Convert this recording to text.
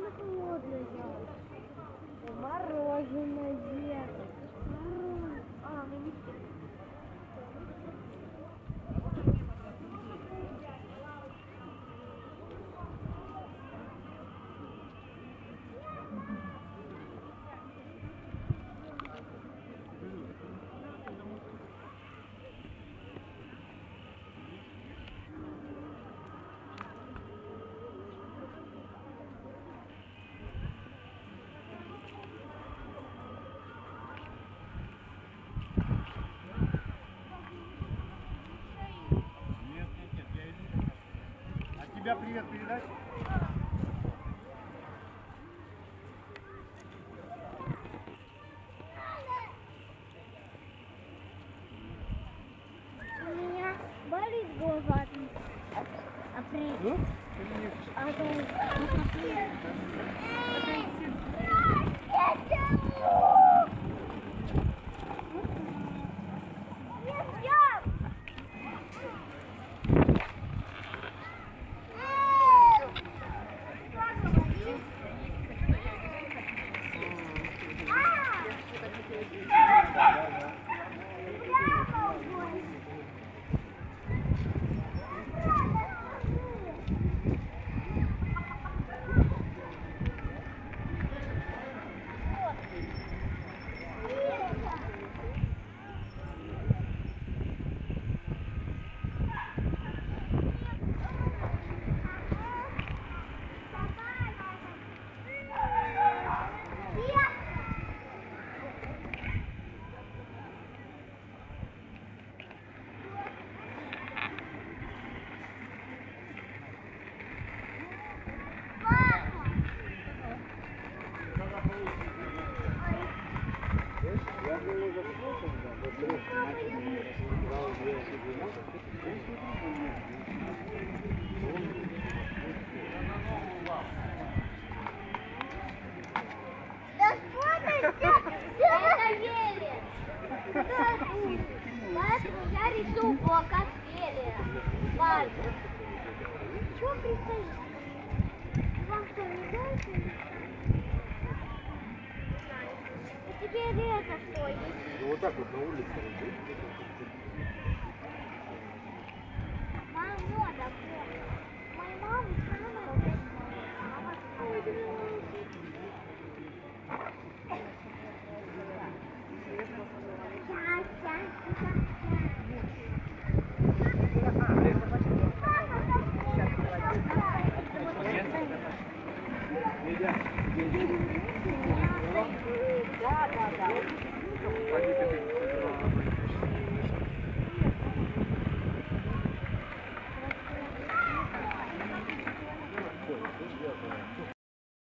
Мороженое где-то. А, мы не Тебя привет передать? У меня болит голова. Апрель. Я рисую блок от Фелия. Ладно. Чего пристаешь? Вам что, не дайте? А теперь это что? Ну вот так вот на улице. Мама, да, моя мама самая. Да.